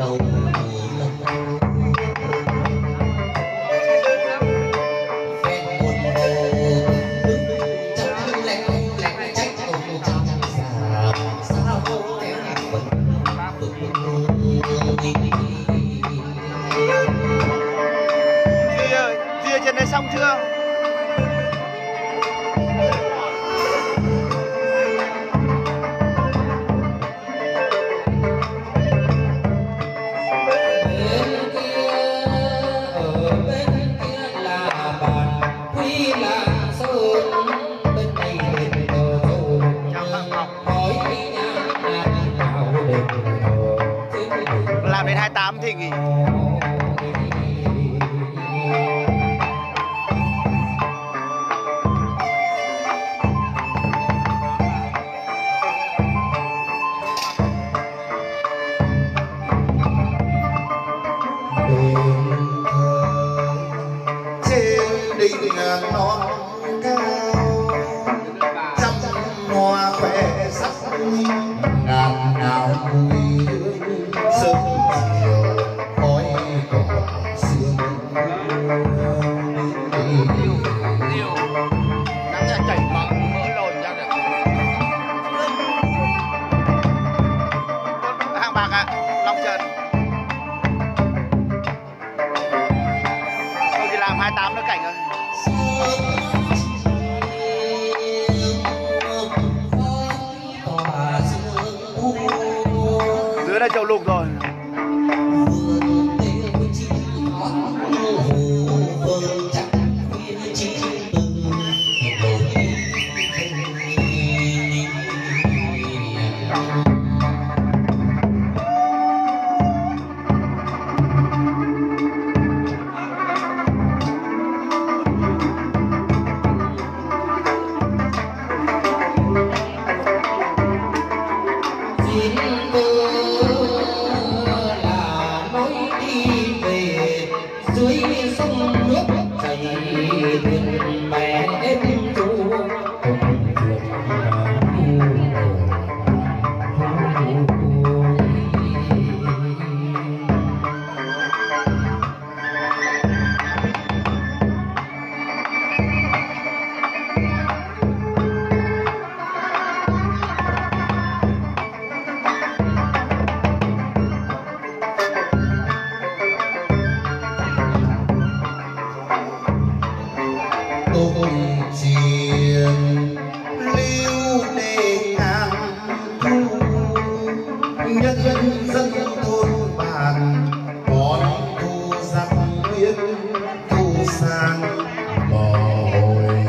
Trên đấy xong chưa? Làm đến 28 thì nghỉ. Đỉnh non cao trăm hoa khoe sắc ngàn nào vui sớm chiều khói cỏ sương Nắng ra chảy mỡ lồn ra được. Hàng bạc ạ, Long Trần. Tôi chỉ làm 28 nữa cảnh rồi. Dưới đây chậu lục rồi. Dân thôn bản còn thu giặc nguyên thu sang bò hồi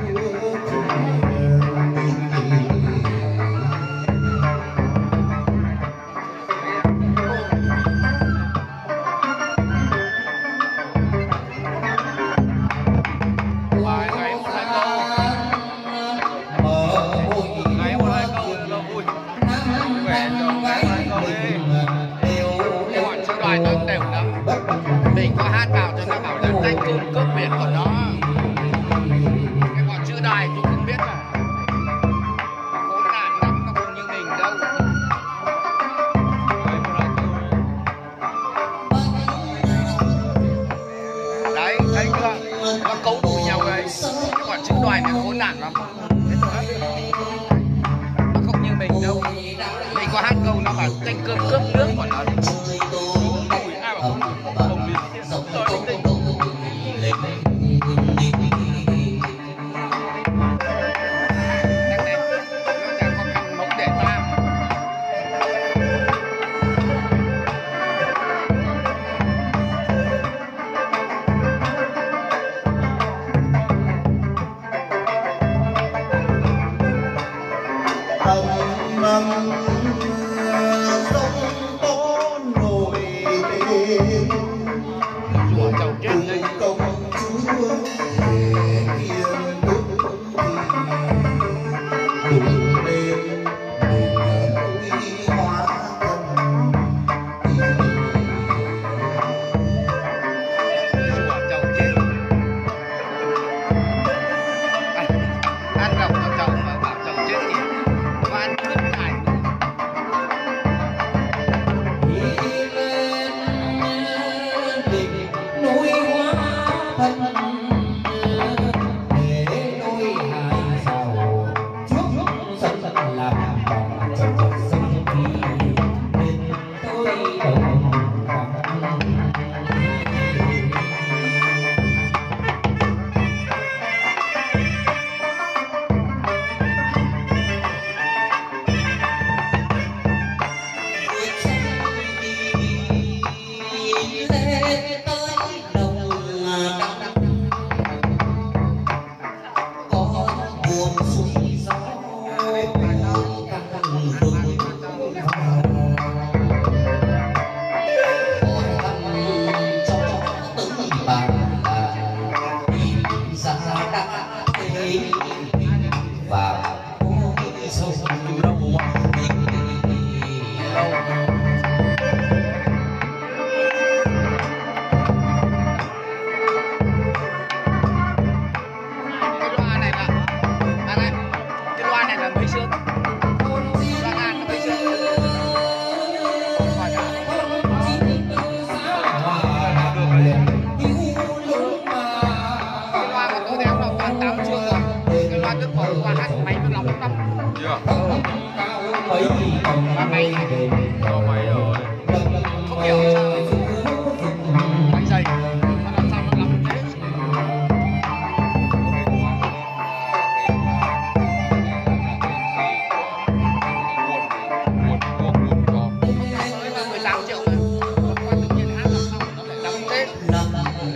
mình có hát vào cho nó bảo là danh cơm cướp biển của nó. Cái bọn chữ đài tôi không biết mà. Khốn nạn lắm, nó không như mình đâu. Đấy, thấy chưa? Nó cấu đùi nhau đấy. Cái bọn chữ đài này khốn nạn lắm. Nó không như mình đâu. Mình có hát câu nó bảo danh cơm cướp nước của nó. sông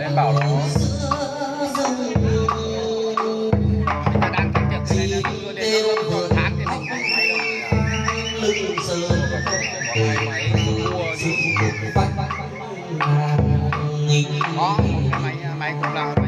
em bảo nó ta đang kiếm việc cái này đưa đến nó một tháng thì mình không may đâu. lưng sờ Máy mua bắt có một cái máy cũng là